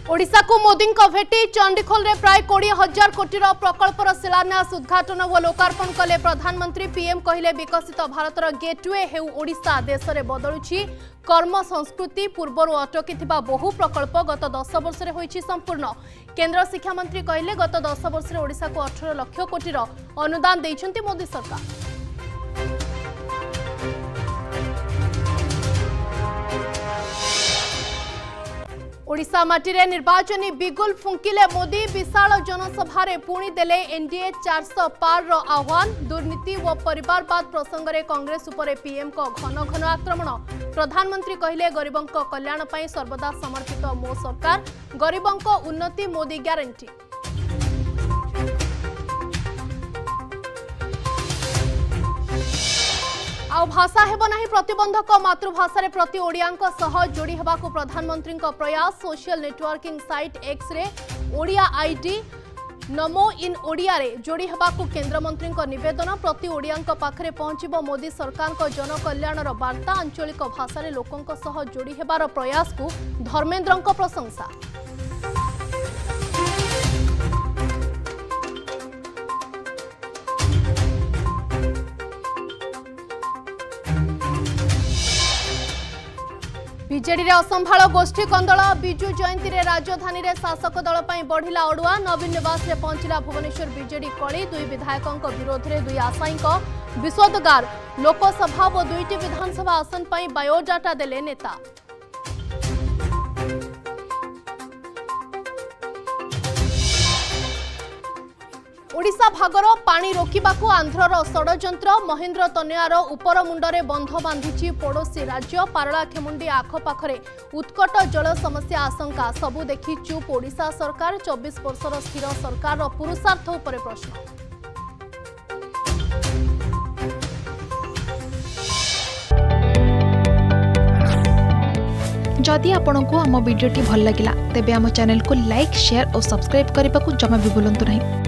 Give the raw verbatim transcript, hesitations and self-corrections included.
ओडिशा को मोदी भेटी चंडीखोल रे प्राय कोड़े हजार कोटी प्रकल्पर शिलान्यास उद्घाटन और लोकार्पण कले प्रधानमंत्री। पीएम कहले विकसित भारतर गेटवे हेउ ओडिशा देश में बदलुछि कर्म संस्कृति। पूर्वर अटकी बहु प्रकल्प गत दस वर्ष में होइछि संपूर्ण। केंद्र शिक्षा मंत्री कहले गत दस वर्ष में ओडिशा को अठारह लाख कोटी अनुदान देइछन्ति मोदी सरकार। ओडिशा माटीरे निर्वाचनी बिगुल फुंकिले मोदी। विशाल जनसभारे पुणी देले एनडीए चार सौ पार रो आह्वान। दुर्नीति व परिवारवाद प्रसंग में कांग्रेस उपरे पीएम को घन घन आक्रमण। प्रधानमंत्री कहले गरीबों कल्याण पई सर्वदा समर्पित मो सरकार। गरीबों उन्नति मोदी ग्यारंटी। आउ भाषा हेब नाही प्रतिबंधक। मातृभाषा रे प्रति ओडियांक सह जोड़ी हेबाकु प्रधानमंत्री प्रयास। Social networking site X ray Odia ID नमो इन ओडिया रे जोड़ी हेबाकु केंद्र मंत्री निवेदन। प्रति ओडियांक पाखरे पहुंचिबो मोदी सरकार को जन कल्याणर वार्ता। आंचलिक भाषा रे लोकंक सह जोड़ी हेबार प्रयास को धर्मेंद्रंक प्रशंसा। बीजेडी रे असंभाल गोष्ठी कंदल। विजु जयंती रे राजधानी रे शासक दल पई बढ़िला अड़ुआ। नवीन निवास रे पहुंचला भुवनेश्वर बीजेडी कली। दुई विधायकों विरोध रे दुई आशायीं विषोदगार। लोकसभा और दुईटी विधानसभा आसन पई बायोडाटा देले नेता। ओडिशा भागर पानी रोकिबाकू आंध्रर षडयंत्र। महेंद्र तनयार उपर मुंडरे बंध बांधिछि पड़ोशी राज्य। पारलाखेमुंडी आखपाखरे उत्कट जल समस्या आशंका। सबू देखि चुप ओडिशा सरकार। चौबीस वर्षर स्थिर सरकार पुरुषार्थ उपरे प्रश्न। जदि आपंक आम भिडी भल लगा तेब आम चैनल को लाइक शेयर और सब्सक्राइब करने को जमा भी भूलु नहीं।